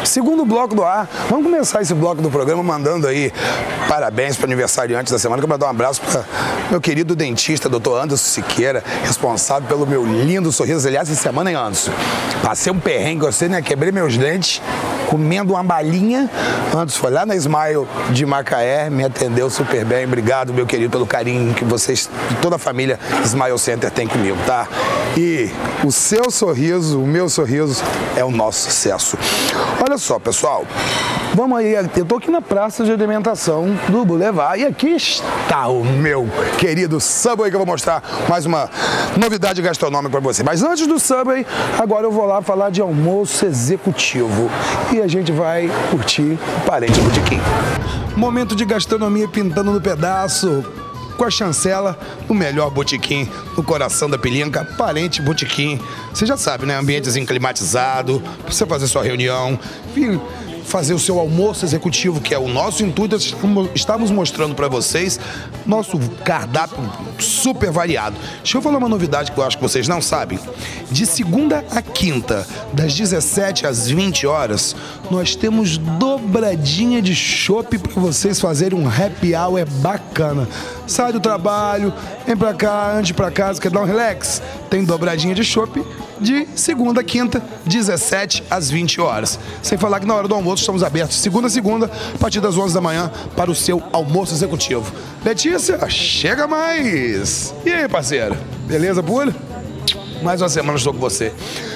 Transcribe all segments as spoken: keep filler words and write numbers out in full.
Segundo bloco do ar, vamos começar esse bloco do programa mandando aí parabéns para o aniversariante da semana. Quero mandar um abraço para meu querido dentista, doutor Anderson Siqueira, responsável pelo meu lindo sorriso. Aliás, essa semana, hein, Anderson? Passei um perrengue, você, né? Quebrei meus dentes comendo uma balinha. Anderson foi lá na Smile de Macaé, me atendeu super bem. Obrigado, meu querido, pelo carinho que vocês, toda a família Smile Center tem comigo, tá? E o seu sorriso, o meu sorriso é o nosso sucesso. Olha só, pessoal, vamos aí, eu tô aqui na praça de alimentação do Boulevard e aqui está o meu querido Subway, que eu vou mostrar mais uma novidade gastronômica para você. Mas antes do Subway, agora eu vou lá falar de almoço executivo e a gente vai curtir o Parente Botequim. Momento de gastronomia pintando no pedaço, com a chancela, o melhor botequim no coração da Pilinca, Parente Botequim. Você já sabe, né? Ambientezinho climatizado, pra você fazer sua reunião, vir fazer o seu almoço executivo, que é o nosso intuito. Estamos mostrando para vocês nosso cardápio super variado. Deixa eu falar uma novidade que eu acho que vocês não sabem. De segunda a quinta, das dezessete às vinte horas, nós temos dobradinha de chopp para vocês fazerem um happy hour bacana. Sai do trabalho, vem pra cá, antes pra casa, quer dar um relax? Tem dobradinha de chopp de segunda a quinta, dezessete às vinte horas. Sem falar que na hora do almoço estamos abertos segunda a segunda, a partir das onze da manhã, para o seu almoço executivo. Letícia, chega mais! E aí, parceira? Beleza, pura? Mais uma semana estou com você.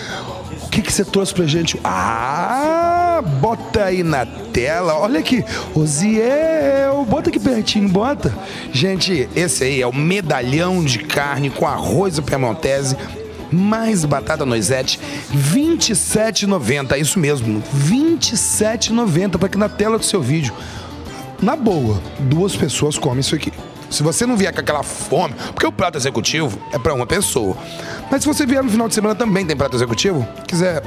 O que, que você trouxe pra gente? Ah, bota aí na tela. Olha aqui, Osiel, bota aqui pertinho, bota. Gente, esse aí é o medalhão de carne com arroz à piemontese, mais batata noisette, vinte e sete reais e noventa centavos, isso mesmo, vinte e sete reais e noventa centavos, tá aqui na tela do seu vídeo. Na boa, duas pessoas comem isso aqui. Se você não vier com aquela fome, porque o prato executivo é para uma pessoa. Mas se você vier no final de semana também tem prato executivo, quiser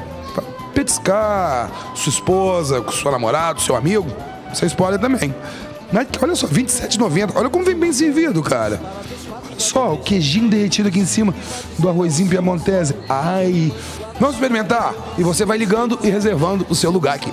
petiscar sua esposa, com seu namorado, seu amigo, vocês podem também. Mas olha só, vinte e sete reais e noventa centavos, olha como vem bem servido, cara. Olha só, o queijinho derretido aqui em cima do arrozinho piemontese. Ai, vamos experimentar? E você vai ligando e reservando o seu lugar aqui.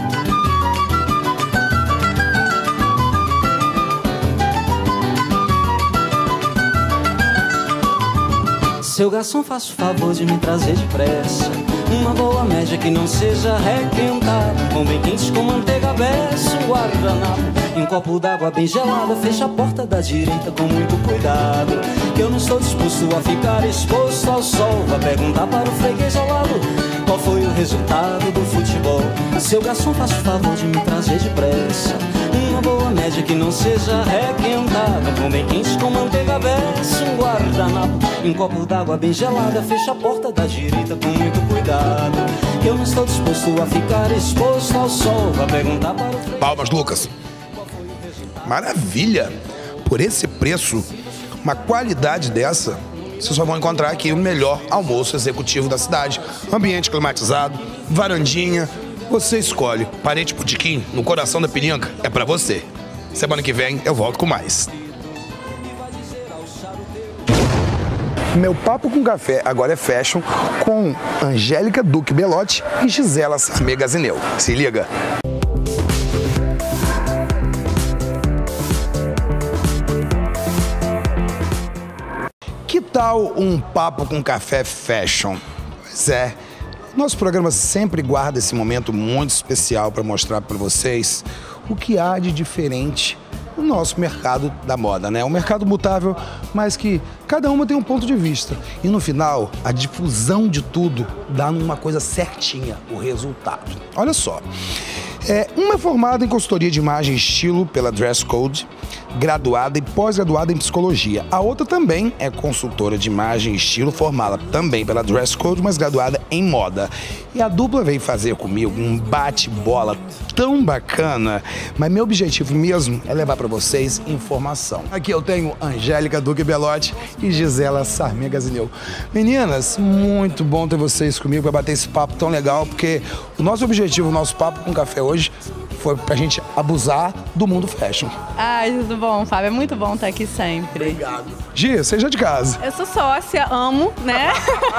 Seu garçom, faça o favor de me trazer depressa uma boa média que não seja requentada, com bem quente com manteiga aberta, um guardanapo e um copo d'água bem gelada. Fecha a porta da direita com muito cuidado, que eu não estou disposto a ficar exposto ao sol. Vai perguntar para o freguês ao lado qual foi o resultado do futebol. Seu garçom, faça o favor de me trazer depressa uma boa média que não seja requentada, com bem quente com manteiga aberta, um guardanapo e um copo d'água bem gelada. Fecha a porta da direita com muito cuidado, que eu não estou disposto a ficar exposto ao sol. Vai perguntar para o freguês. Palmas, Lucas. Maravilha! Por esse preço, uma qualidade dessa, vocês só vão encontrar aqui o melhor almoço executivo da cidade. Ambiente climatizado, varandinha. Você escolhe. Parente Botequim, no coração da Pilinca, é pra você. Semana que vem eu volto com mais. Meu papo com café agora é fashion com Angélica Duque Belotti e Gisela Sarmê Gazineu. Se liga! Que tal um papo com café fashion? Pois é. Nosso programa sempre guarda esse momento muito especial para mostrar para vocês o que há de diferente no nosso mercado da moda, né? Um mercado mutável, mas que cada uma tem um ponto de vista. E no final, a difusão de tudo dá numa coisa certinha, o resultado. Olha só, é, uma é formada em consultoria de imagem e estilo pela Dress Code, graduada e pós-graduada em psicologia. A outra também é consultora de imagem e estilo, formada também pela Dress Code, mas graduada em moda. E a dupla veio fazer comigo um bate-bola tão bacana, mas meu objetivo mesmo é levar para vocês informação. Aqui eu tenho Angélica Duque Belotti e Gisela Sarmê Gazineu. Meninas, muito bom ter vocês comigo para bater esse papo tão legal, porque o nosso objetivo, o nosso papo com café hoje foi pra gente abusar do mundo fashion. Ai, tudo bom, Fábio? É muito bom estar aqui sempre. Obrigado. Gi, seja de casa. Eu sou sócia, amo, né?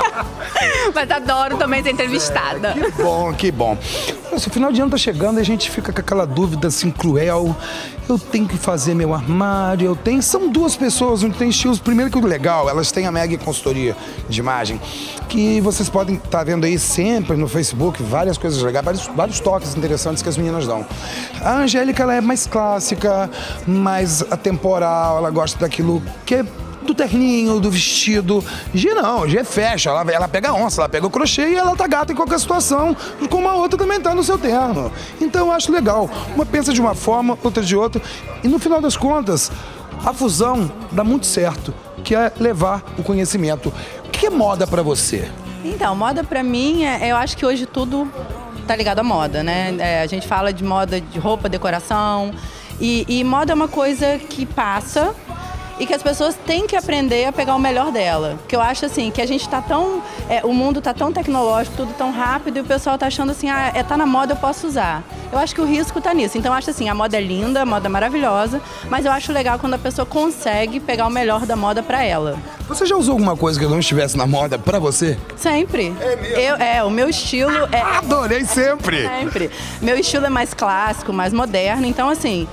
Mas adoro também ser entrevistada. É, que bom, que bom. Nossa, o final de ano tá chegando e a gente fica com aquela dúvida assim, cruel. Eu tenho que fazer meu armário, eu tenho... São duas pessoas onde tem estilos. Primeiro que o legal, elas têm a Meg Consultoria de Imagem, que vocês podem estar vendo aí sempre no Facebook, várias coisas legais, vários, vários toques interessantes que as meninas dão. A Angélica, ela é mais clássica, mais atemporal, ela gosta daquilo que é do terninho, do vestido. Gi não, Gi é fecha, ela, ela pega a onça, ela pega o crochê e ela tá gata em qualquer situação, como a outra também tá no seu terno. Então eu acho legal. Uma pensa de uma forma, outra de outra. E no final das contas, a fusão dá muito certo, que é levar o conhecimento. O que é moda pra você? Então, moda pra mim, é, eu acho que hoje tudo tá ligado à moda, né? É, a gente fala de moda de roupa, decoração. E, e moda é uma coisa que passa e que as pessoas têm que aprender a pegar o melhor dela. Porque eu acho assim, que a gente tá tão... É, o mundo tá tão tecnológico, tudo tão rápido, e o pessoal tá achando assim, ah, é, tá na moda, eu posso usar. Eu acho que o risco tá nisso. Então eu acho assim, a moda é linda, a moda é maravilhosa, mas eu acho legal quando a pessoa consegue pegar o melhor da moda pra ela. Você já usou alguma coisa que não estivesse na moda pra você? Sempre. É mesmo? Eu, é, o meu estilo é... Adorei sempre! Sempre. Meu estilo é mais clássico, mais moderno, então assim...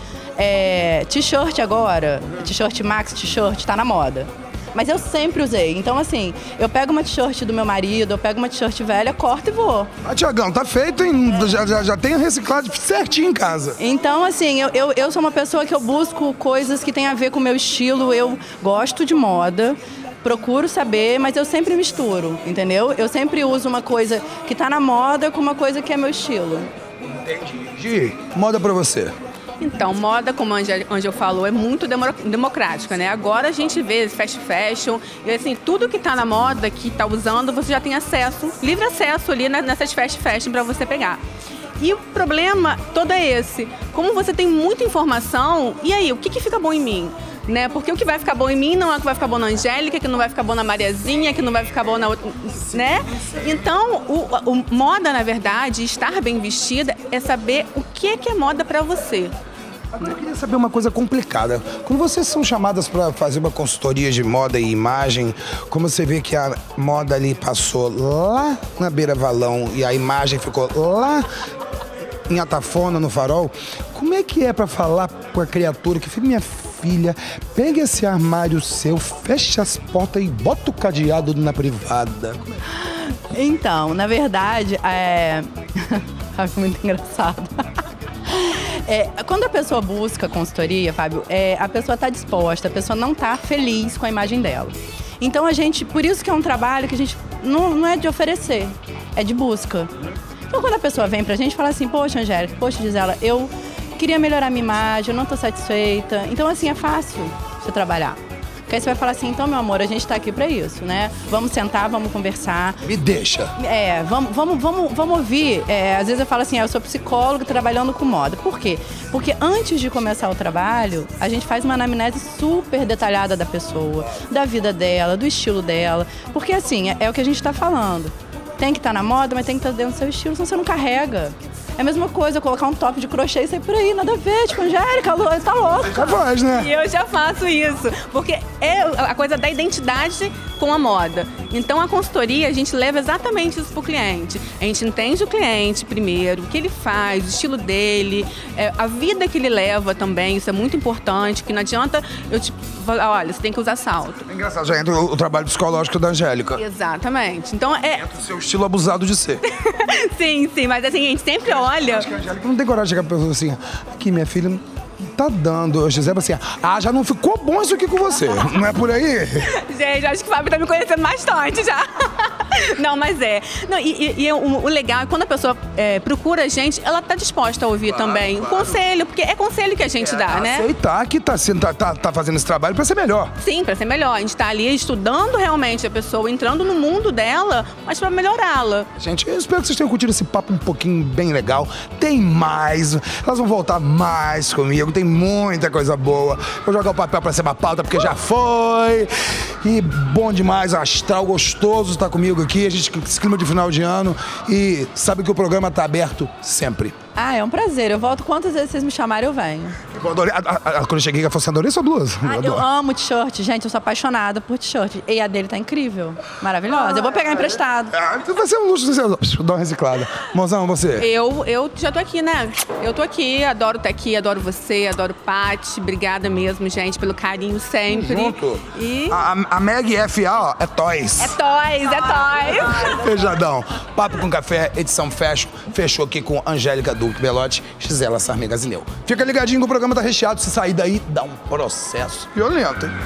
É, t-shirt agora, t-shirt max, t-shirt, tá na moda. Mas eu sempre usei. Então, assim, eu pego uma t-shirt do meu marido, eu pego uma t-shirt velha, corto e vou. Ah, Tiagão, tá feito, hein? É. Já, já, já tem reciclado certinho em casa. Então, assim, eu, eu, eu sou uma pessoa que eu busco coisas que tem a ver com o meu estilo. Eu gosto de moda, procuro saber, mas eu sempre misturo, entendeu? Eu sempre uso uma coisa que tá na moda com uma coisa que é meu estilo. Entendi. Gi, moda pra você? Então, moda, como a Angel falou, é muito democrática, né? Agora a gente vê fast fashion, e assim, tudo que está na moda, que está usando, você já tem acesso, livre acesso ali nessas fast fashion para você pegar. E o problema todo é esse. Como você tem muita informação, e aí, o que, que fica bom em mim? Né? Porque o que vai ficar bom em mim não é o que vai ficar bom na Angélica, que não vai ficar bom na Mariazinha, que não vai ficar bom na outra, né? Então, o, o moda, na verdade, estar bem vestida é saber o que é que é moda para você. Agora eu queria saber uma coisa complicada. Quando vocês são chamadas para fazer uma consultoria de moda e imagem, como você vê que a moda ali passou lá na Beira Valão e a imagem ficou lá em Atafona, no Farol, como é que é para falar com a criatura que fica minha filha, pega esse armário seu, fecha as portas e bota o cadeado na privada? Então, na verdade, é... Foi muito engraçado. É, quando a pessoa busca consultoria, Fábio, é, a pessoa está disposta, a pessoa não está feliz com a imagem dela. Então a gente, por isso que é um trabalho que a gente não, não é de oferecer, é de busca. Então quando a pessoa vem pra gente e fala assim, poxa, Angélica, poxa, Gisela, eu queria melhorar minha imagem, eu não estou satisfeita. Então assim, é fácil você trabalhar. Porque aí você vai falar assim, então, meu amor, a gente tá aqui pra isso, né? Vamos sentar, vamos conversar. Me deixa. É, vamos, vamos, vamos, vamos ouvir. É, às vezes eu falo assim, ah, eu sou psicóloga trabalhando com moda. Por quê? Porque antes de começar o trabalho, a gente faz uma anamnese super detalhada da pessoa, da vida dela, do estilo dela. Porque assim, é, é o que a gente tá falando. Tem que estar na moda, mas tem que estar dentro do seu estilo, senão você não carrega. É a mesma coisa, colocar um top de crochê e sair por aí, nada a ver, tipo, Angélica, tá louca. Capaz, né? E eu já faço isso, porque é a coisa da identidade com a moda. Então a consultoria, a gente leva exatamente isso pro cliente. A gente entende o cliente primeiro, o que ele faz, o estilo dele, é, a vida que ele leva também, isso é muito importante, que não adianta eu te falar, olha, você tem que usar salto. É engraçado, já entra o, o trabalho psicológico da Angélica. Exatamente. Então é... Entra o seu estilo abusado de ser. Sim, sim, mas assim, a gente sempre olha... Acho que a Angélica não tem coragem de chegar pra pessoa assim, aqui, minha filha... Tá dando, Gisele, assim, ah, já não ficou bom isso aqui com você, não é por aí? Gente, acho que o Fábio tá me conhecendo bastante já. Não, mas é. Não, e e, e o, o legal é quando a pessoa é, procura a gente, ela tá disposta a ouvir claro, também claro. Conselho, porque é conselho que a gente é, dá, né? Aceitar que tá, tá, tá, tá fazendo esse trabalho pra ser melhor. Sim, pra ser melhor. A gente tá ali estudando realmente a pessoa, entrando no mundo dela, mas pra melhorá-la. Gente, eu espero que vocês tenham curtido esse papo um pouquinho bem legal. Tem mais, elas vão voltar mais comigo, tem muita coisa boa. Vou jogar o papel pra cima da pauta, porque já foi. E bom demais, astral gostoso estar comigo aqui. A gente, esse clima de final de ano. E sabe que o programa tá aberto sempre. Ah, é um prazer. Eu volto quantas vezes vocês me chamarem, eu venho. Eu adorei. A, a, a, quando eu cheguei, ela falou assim, adorei sua blusa. Ah, eu, eu amo t-shirt, gente. Eu sou apaixonada por t-shirt. E a dele tá incrível. Maravilhosa. Eu vou pegar emprestado. Ah, vai ser um luxo. Dá uma reciclada. Mozão, você? Eu, eu já tô aqui, né? Eu tô aqui, adoro estar aqui, adoro você, adoro Paty. Obrigada mesmo, gente, pelo carinho sempre. Junto. E... A, a Meg F A, ó, é Toys. É Toys, é Toys. Feijadão. Papo com Café, edição Fashion. Fechou aqui com Angélica Duque Belotti, Gisela Sarmê Gazineu. Fica ligadinho que o programa tá recheado. Se sair daí, dá um processo violento, hein?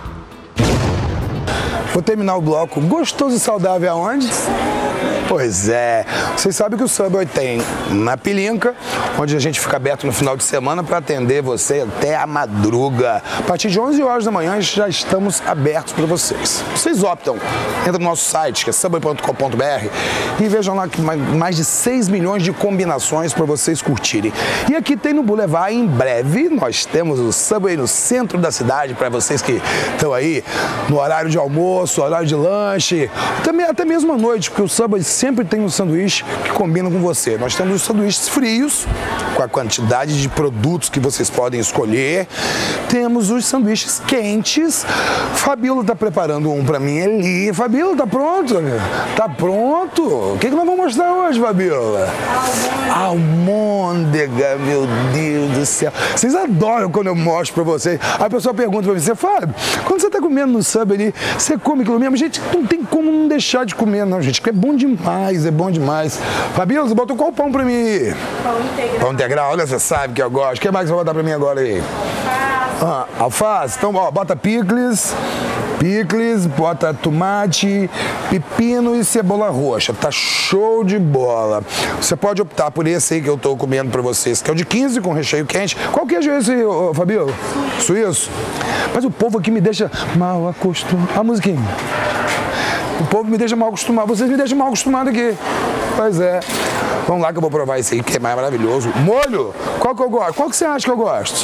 Vou terminar o bloco gostoso e saudável aonde? Pois é, vocês sabem que o Subway tem na Pilinca, onde a gente fica aberto no final de semana para atender você até a madruga. A partir de onze horas da manhã já estamos abertos para vocês. Vocês optam, entra no nosso site, que é subway ponto com ponto br, e vejam lá que mais de seis milhões de combinações para vocês curtirem. E aqui tem no Boulevard, em breve, nós temos o Subway no centro da cidade, para vocês que estão aí no horário de almoço, horário de lanche, também, até mesmo à noite, porque o Subway sempre tem um sanduíche que combina com você. Nós temos os sanduíches frios, com a quantidade de produtos que vocês podem escolher. Temos os sanduíches quentes. Fabíola tá preparando um pra mim ali. Fabíola, tá pronto? Tá pronto? O que, que nós vamos mostrar hoje, Fabíola? Almôndega, meu Deus do céu. Vocês adoram quando eu mostro pra vocês. Aí a pessoa pergunta pra você, Fábio, quando você tá comendo no Subway ali, você come aquilo mesmo? Gente, não tem como não deixar de comer, não, gente, porque é bom demais, é bom demais. Fabíola, você botou qual pão pra mim? Pão integral. Pão integral, olha, você sabe que eu gosto. O que mais você vai botar pra mim agora aí? Ah, alface. Então, ó, bota picles, picles, bota tomate, pepino e cebola roxa. Tá show de bola. Você pode optar por esse aí que eu tô comendo pra vocês, que é o de quinze com recheio quente. Qual queijo é esse, ô, Fabíola? Suíço. Suíço? Mas o povo aqui me deixa mal acostumado. A musiquinha. O povo me deixa mal acostumado. Vocês me deixam mal acostumado aqui. Pois é. Vamos lá que eu vou provar esse aí, que é mais maravilhoso. Molho? Qual que eu gosto? Qual que você acha que eu gosto?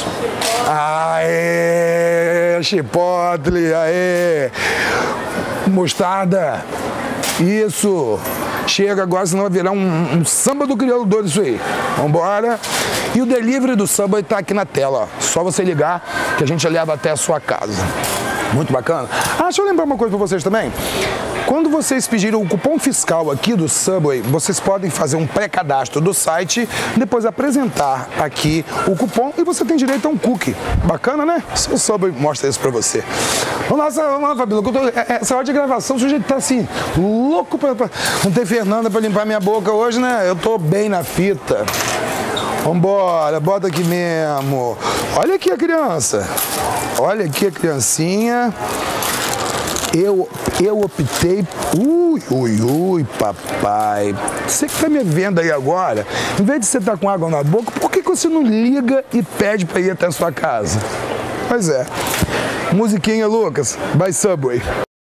Aê! Chipotle, aê! Mostarda. Isso. Chega agora, senão vai virar um, um samba do crioulo doido isso aí. Vambora. E o delivery do Subway tá aqui na tela, ó. Só você ligar que a gente leva até a sua casa. Muito bacana. Ah, deixa eu lembrar uma coisa pra vocês também. Quando vocês pediram o cupom fiscal aqui do Subway, vocês podem fazer um pré-cadastro do site, depois apresentar aqui o cupom e você tem direito a um cookie. Bacana, né? O Subway mostra isso pra você. Vamos lá, vamos lá, Fabíola. Essa hora de gravação, o sujeito tá assim, louco pra, pra... Não tem Fernanda pra limpar minha boca hoje, né? Eu tô bem na fita. Vambora, bota aqui mesmo. Olha aqui a criança. Olha aqui a criancinha. Eu, eu optei... Ui, ui, ui, papai. Você que tá me vendo aí agora, em vez de você estar com água na boca, por que, que você não liga e pede pra ir até a sua casa? Pois é. Musiquinha, Lucas. By Subway.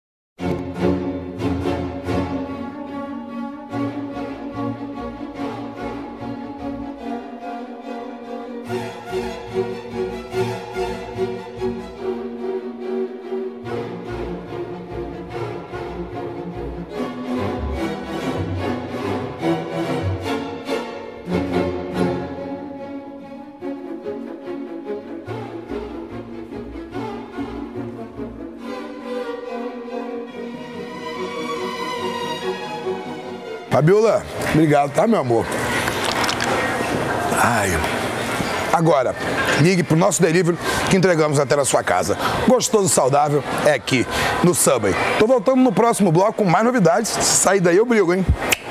Fabíola, obrigado, tá, meu amor? Ai. Agora, ligue pro nosso delivery que entregamos até na sua casa. Gostoso, saudável, é aqui no Subway. Tô voltando no próximo bloco com mais novidades. Se sair daí eu brigo, hein?